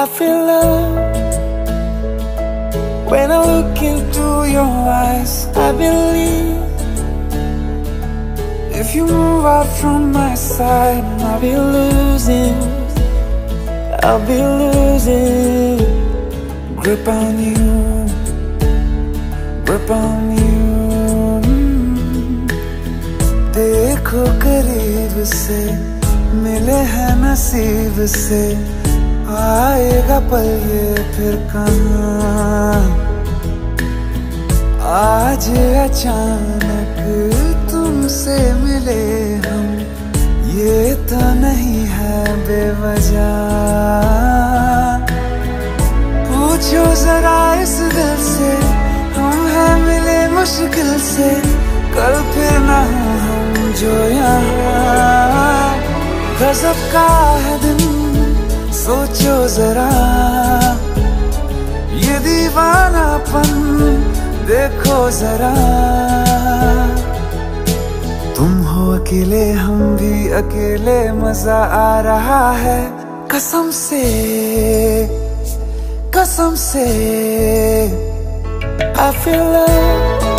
I feel love when I look into your eyes. I believe if you move out from my side, I'll be losing grip on you, grip on you. देखो करीब से, मिले हैं नसीब से, आएगा पल ये फिर कहाँ। आज अचानक तुमसे मिले हम, ये तो नहीं है बेवजह। पूछो जरा इस दिल से, हम हैं मिले मुश्किल से, कल फिर ना हो हम जो यहाँ। गजब का है दिन, सोचो जरा ये दीवानापन, देखो जरा। तुम हो अकेले, हम भी अकेले, मजा आ रहा है कसम से, कसम से। I feel love